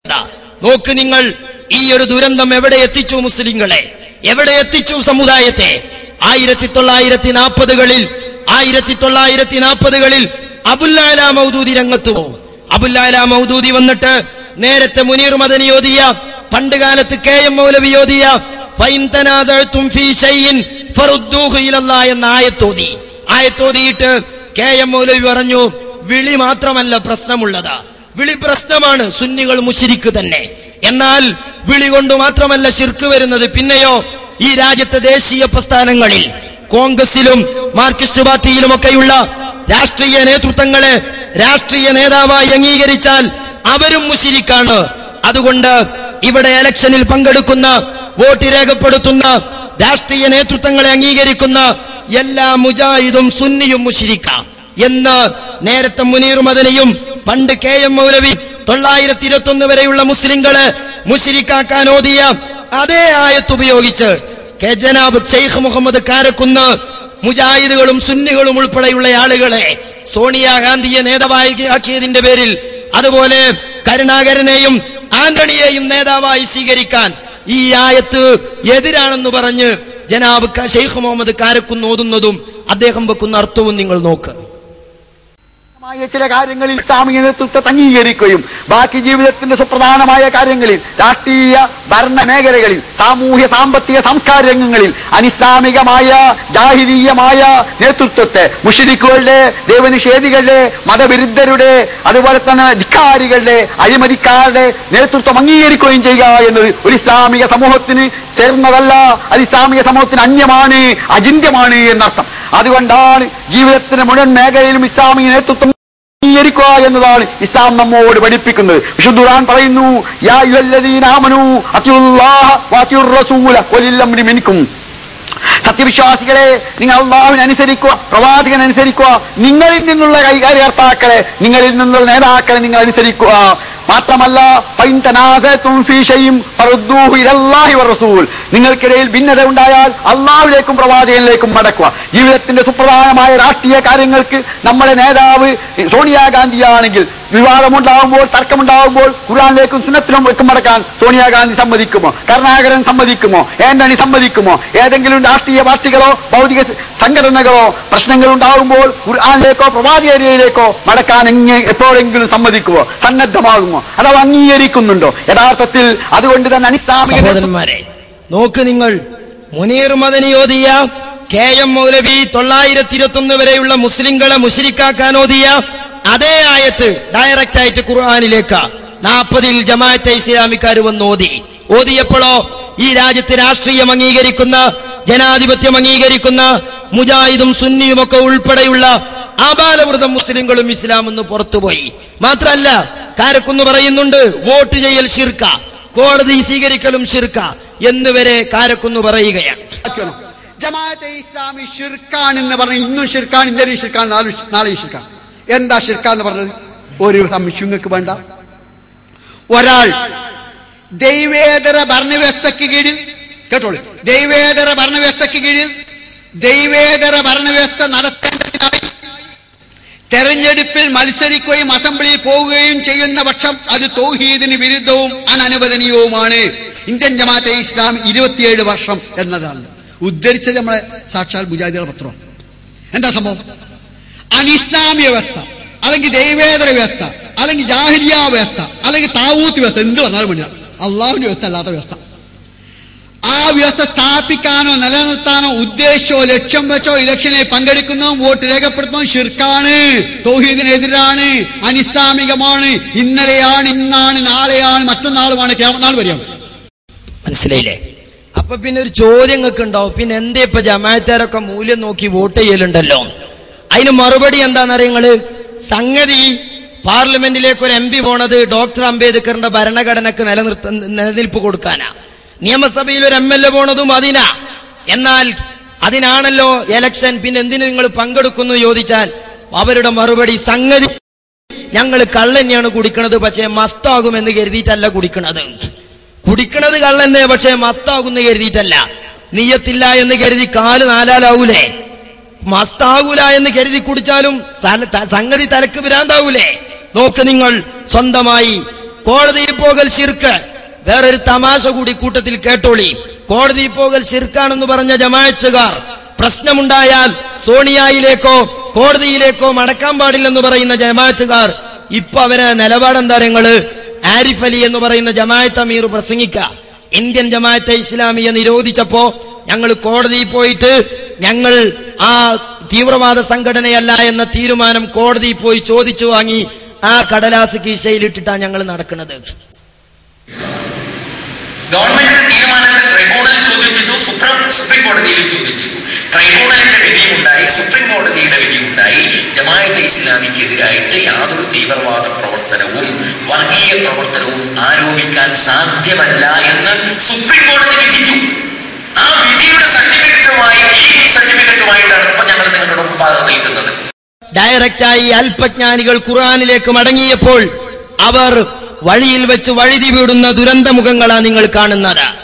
നോക്ക് നിങ്ങൾ, ഈ ഒരു ദുരന്തം എവിടെ എത്തിച്ചു മുസ്ലിങ്ങളെ, എവിടെ എത്തിച്ചു സമുദായത്തെ? 1940കളിൽ അബുൽ അല മൗദൂദി രംഗത്ത് പോകും. അബുൽ അല മൗദൂദി വന്നിട്ട് നേരത്തെ മുനീർ മദനി ഓതിയ, പണ്ട് കാലത്ത് KM മൗലവി ഓതിയ ഫൈൻ തനാസഅതും ഫീ ശൈഇൻ ഫറുദ്ദൂഹു ഇലല്ലാഹ് എന്ന ആയത്തോതിയിട്ട് KM മൗലവി പറഞ്ഞു, വിളി മാത്രമല്ല പ്രശ്നമുള്ളത്, വിളി പ്രശ്നമാണ്, സുന്നികൾ മുശ്രിക്ക് തന്നെ. എന്നാൽ വിളി കൊണ്ട് മാത്രമല്ല ശിർക്ക് വരുന്നത്. പിന്നെയോ ഈ രാജ്യത്തെ ദേശീയ പ്രസ്ഥാനങ്ങളിൽ കോൺഗ്രസിലും മാർക്സിസ്റ്റ് പാർട്ടിയിലുമൊക്കെയുള്ള രാഷ്ട്രീയ നേതൃത്വങ്ങളെ രാഷ്ട്രീയ നേതാവായി അംഗീകരിച്ചാൽ അവരും മുശ്രിക്കാണ്. അതുകൊണ്ട് ഇവിടെ ഇലക്ഷനിൽ പങ്കെടുക്കുന്ന, വോട്ട് രേഖപ്പെടുത്തുന്ന രാഷ്ട്രീയ നേതൃത്വങ്ങളെ അംഗീകരിക്കുന്ന എല്ലാ മുജാഹിദും സുന്നിയും മുശ്രിക്ക എന്ന് നേരത്തെ മുനീർ മദനിയും പണ്ട് KM മൗലവി 921 വരെയുള്ള മുസ്ലിങ്ങളെ മുശ്രിക്കാക്കാൻ ഓതിയ അതേ ആയത്ത് ഉപയോഗിച്ച് ജനാബ് ഷെയ്ഖ് മുഹമ്മദ് കാരക്കുന്ന് മുജാഹിദുകളും സുന്നികളും ഉൾപ്പെടെയുള്ള ആളുകളെ സോണിയാഗാന്ധിയെ നേതാവാക്കിയതിന്റെ പേരിൽ, അതുപോലെ കരുണാകരനെയും ആന്റണിയെയും നേതാവായി സ്വീകരിക്കാൻ ഈ ആയത്ത് എതിരാണെന്ന് പറഞ്ഞ് ജനാബ് ഷെയ്ഖ് മുഹമ്മദ് കാരക്കുന്ന് ഓതുന്നതും അദ്ദേഹം വെക്കുന്ന അർത്ഥവും നിങ്ങൾ നോക്ക്. ചില കാര്യങ്ങളിൽ ഇസ്ലാമിക നേതൃത്വത്തെ അംഗീകരിക്കുകയും ബാക്കി ജീവിതത്തിന്റെ സുപ്രധാനമായ കാര്യങ്ങളിൽ, രാഷ്ട്രീയ ഭരണ മേഖലകളിൽ, സാമൂഹ്യ സാമ്പത്തിക സംസ്കാര രംഗങ്ങളിൽ അനിസ്ലാമികമായ ജാഹിലീയമായ നേതൃത്വത്തെ, മുശ്രിക്കുകളുടെ, ദൈവനിഷേധികളുടെ, മതവിരുദ്ധരുടെ, അതുപോലെ തന്നെ ധിക്കാരികളുടെ, അഴിമതിക്കാരുടെ നേതൃത്വം അംഗീകരിക്കുകയും ചെയ്യുക എന്നത് ഒരു ഇസ്ലാമിക സമൂഹത്തിന് ചേർന്നതല്ല, അത് ഇസ്ലാമിക സമൂഹത്തിന് അന്യമാണ്, അചിന്യമാണ് എന്നർത്ഥം. അതുകൊണ്ടാണ് ജീവിതത്തിന്റെ മുഴുവൻ മേഖലയിലും ഇസ്ലാമിക നേതൃത്വം അംഗീകരിക്കുക എന്നതാണ് ഇസ്ലാം നമ്മോട് പഠിപ്പിക്കുന്നത്. വിശുദ്ധ ഖുർആൻ പറയുന്നു, യാ അയ്യുഹല്ലദീന ആമനൂ അത്തിഉല്ലാഹ വഅത്തിഉർ റസൂല വലിൽ അംരി മിൻകും. സത്യവിശ്വാസികളെ, നിങ്ങൾ അല്ലാഹുവിനെ അനുസരിക്കുക, പ്രവാചകനെ അനുസരിക്കുക, നിങ്ങളിൽ നിന്നുള്ള കാര്യകർത്താക്കളെ, നിങ്ങളിൽ നിന്നുള്ള നേതാക്കളെ നിങ്ങൾ അനുസരിക്കുക. മാത്രമല്ല നിങ്ങൾക്കിടയിൽ ഭിന്നത ഉണ്ടായാൽ അള്ളാഹുവിലേക്കും പ്രവാചകനിലേക്കും മടക്കുക. ജീവിതത്തിന്റെ സുപ്രധാനമായ രാഷ്ട്രീയ കാര്യങ്ങൾക്ക് നമ്മുടെ നേതാവ് സോണിയാഗാന്ധിയാണെങ്കിൽ വിവാദമുണ്ടാകുമ്പോൾ, തർക്കമുണ്ടാകുമ്പോൾ ഖുർആനിലേക്കും സുന്നത്തിലും മടക്കാൻ സോണിയാഗാന്ധി സമ്മതിക്കുമോ? കരുണാകരൻ സമ്മതിക്കുമോ? ആന്റണി സമ്മതിക്കുമോ? ഏതെങ്കിലും രാഷ്ട്രീയ പാർട്ടികളോ ഭൗതിക സംഘടനകളോ പ്രശ്നങ്ങൾ ഉണ്ടാകുമ്പോൾ ഖുർആനിലേക്കോ പ്രവാചകനിലേക്കോ മടക്കാൻ എപ്പോഴെങ്കിലും സമ്മതിക്കുമോ? സന്നദ്ധമാകുമോ? അഥവാ അംഗീകരിക്കുന്നുണ്ടോ യഥാർത്ഥത്തിൽ? അതുകൊണ്ട് തന്നെ അനിസ്ലാമിക സഹോദരന്മാരെ, നോക്ക് നിങ്ങൾ, മുനീർ മദനി ഓതിയ, KM മൗലവി 921 വരെയുള്ള മുസ്ലിങ്ങളെ മുശ്രിക്കാക്കാൻ ഓതിയ അതേ ആയത്ത് ഡയറക്റ്റ് ആയിട്ട് ഖുർആനിലേക്ക് 40-ൽ ജമാഅത്തെ ഇസ്ലാമിക്കാർ വന്ന് ഓതിയപ്പോഴോ ഈ രാജ്യത്ത് രാഷ്ട്രീയം അംഗീകരിക്കുന്ന, ജനാധിപത്യം അംഗീകരിക്കുന്ന മുജാഹിദും സുന്നിയും ഒക്കെ ഉൾപ്പെടെയുള്ള ആബാലവൃതം മുസ്ലിങ്ങളും ഇസ്ലാമെന്ന് പുറത്തുപോയി. മാത്രല്ല, കാരക്കുന്ന് പറയുന്നുണ്ട് വോട്ട് ചെയ്യൽ ശിർക്ക, കോടതി സ്വീകരിക്കലും ശിർക്ക എന്നുവരെ കാരക്കുന്ന് പറയുകയാണ്. ജമാഅത്തെ ഇസ്ലാമി ശിർക്കാണെന്ന് പറഞ്ഞ ഇന്നും ശിർക്കാണ്, ഇന്നലെ ശിർക്കാണ്, നാളെ ശിർക്കാണ്. എന്താ ശിർക്കാന്ന് പറഞ്ഞത്? ഒരു സംശയങ്ങൾക്ക് വേണ്ട. ഒരാൾ ദൈവേതര ഭരണവ്യവസ്ഥയ്ക്ക് കീഴിൽ, കേട്ടോളൂ, ദൈവേതര ഭരണവ്യവസ്ഥയ്ക്ക് കീഴിൽ ദൈവേതര ഭരണവ്യവസ്ഥ നടത്തേണ്ടതിനായി തെരഞ്ഞെടുപ്പിൽ മത്സരിക്കുകയും അസംബ്ലിയിൽ പോവുകയും ചെയ്യുന്ന പക്ഷം അത് തൗഹീദിന് വിരുദ്ധവും അനനുവദനീയവുമാണ്. ഇന്ത്യൻ ജമാഅത്തെ ഇസ്ലാം 27 വർഷം എന്നതാണ് ഉദ്ധരിച്ചത് നമ്മളെ സാക്ഷാൽ മുജാഹിദുകളുടെ പത്രമാണ്. എന്താ സംഭവം? അനിസ്ലാമിക വ്യവസ്ഥ, അല്ലെങ്കിൽ ദൈവേതര വ്യവസ്ഥ, അല്ലെങ്കിൽ ജാഹിലിയ വ്യവസ്ഥ, അല്ലെങ്കിൽ താവൂത്ത് വ്യവസ്ഥ, എന്ത് പറഞ്ഞാലും വേണ്ട, അള്ളാഹുവിന്റെ വ്യവസ്ഥ അല്ലാത്ത വ്യവസ്ഥ. ആ വ്യവസ്ഥ സ്ഥാപിക്കാനോ നിലനിർത്താനോ ഉദ്ദേശിച്ചോ ലക്ഷ്യം വെച്ചോ ഇലക്ഷനിൽ പങ്കെടുക്കുന്നതും വോട്ട് രേഖപ്പെടുത്തുന്നതും ശിർക്കാണ്, തൗഹീദിനെതിരാണ്, അനിസ്ലാമികമാണ്. ഇന്നലെയാണ്, ഇന്നാണ്, നാളെയാണ്, മറ്റന്നാളുമാണ്, ഖിയാമത്ത് നാൾ വരെയാണ്. മനസ്സിലായില്ലേ? അപ്പൊ പിന്നെ ഒരു ചോദ്യങ്ങൾക്ക് ഉണ്ടാവും, പിന്നെ എന്തേ ഇപ്പൊ ജമാഅത്തുകാരൊക്കെ മൂല്യം നോക്കി വോട്ട് ചെയ്യലുണ്ടല്ലോ? അതിന് മറുപടി എന്താണെന്നറിയങ്ങള്? സംഗതി പാർലമെന്റിലേക്ക് ഒരു MP പോണത് ഡോക്ടർ അംബേദ്കറിന്റെ ഭരണഘടനക്ക് നിലനിൽപ്പ് കൊടുക്കാനാ. നിയമസഭയിൽ ഒരു MLA പോണതും അതിനാ. എന്നാൽ അതിനാണല്ലോ എലക്ഷൻ. പിന്നെ എന്തിനു നിങ്ങൾ പങ്കെടുക്കുന്നു ചോദിച്ചാൽ അവരുടെ മറുപടി, സംഗതി ഞങ്ങൾ കള്ളന്നെയാണ് കുടിക്കണത്, പക്ഷേ മസ്താകുമെന്ന് കരുതിയിട്ടല്ല കുടിക്കണത് കള്ളന്നെ, പക്ഷേ മസ്താകുമെന്ന് കരുതിയിട്ടല്ല. നിയ്യത്തില്ല എന്ന് കരുതി കാല് നാലാലാവൂലേ? മസ്താകൂല എന്ന് കരുതി കുടിച്ചാലും സംഗതി തലക്ക് ഭ്രാന്താവൂലേ? നോക്ക് നിങ്ങൾ, സ്വന്തമായി കോടതിയിൽ പോകൽ ശിർക്ക്. വേറൊരു തമാശ കൂടി കൂട്ടത്തിൽ കേട്ടോളി. കോടതിയിൽ പോകൽ ശിർക്കാണെന്ന് പറഞ്ഞ ജമാഅത്തുകാർ പ്രശ്നമുണ്ടായാൽ സോണിയായിലേക്കോ കോടതിയിലേക്കോ മടക്കാൻ പാടില്ലെന്ന് പറയുന്ന ജമാഅത്തുകാർ ഇപ്പൊ അവരെ നിലപാടെന്താ? നിങ്ങള് ആരിഫ് അലി എന്ന് പറയുന്ന ജമാഅത്ത് അമീർ പ്രസംഗിക്ക ഇന്ത്യൻ ജമാഅത്തെ ഇസ്ലാമിയെ നിരോധിച്ചപ്പോ ഞങ്ങൾ കോടതിയിൽ പോയിട്ട് ഞങ്ങൾ ആ തീവ്രവാദ സംഘടനയല്ല എന്ന തീരുമാനം കോടതിയിൽ പോയി ചോദിച്ചു വാങ്ങി ആ കടലാസ് കീശയിലിട്ടിട്ടാണ് ഞങ്ങൾ നടക്കുന്നത്. ഗവൺമെന്റിന്റെ തീരുമാനത്തെ ട്രൈബ്യൂണൽ ചോദ്യം ചെയ്തു, സുപ്രീം കോടതിയിലും ചോദ്യം ചെയ്തു. ട്രൈബ്യൂണലിന്റെ വിധിയുണ്ടായി, സുപ്രീം കോടതിയുടെ വിധിയുണ്ടായി. ജമാഅത്തെ ഇസ്ലാമിക്കെതിരായിട്ട് യാതൊരു തീവ്രവാദ പ്രവർത്തനവും വർഗീയ പ്രവർത്തനവും ആരോപിക്കാൻ സാധ്യമല്ല എന്ന് സുപ്രീം കോടതി വിധിച്ചു. ആ വിധിയുടെ സർട്ടിഫിക്കറ്റുമായി ലീഗൽ സർട്ടിഫിക്കറ്റുമായിട്ടാണ് ഇപ്പൊ ഞങ്ങൾ നിങ്ങളുടെ മുമ്പാകെ നിൽക്കുന്നത്. ഡയറക്റ്റായി അല്പജ്ഞാനികൾ ഖുർആനിലേക്ക് മടങ്ങിയപ്പോൾ അവർ വഴിയിൽ വെച്ച് വഴുതി വീടുന്ന ദുരന്തമുഖങ്ങളാണ് നിങ്ങൾ കാണുന്നത്.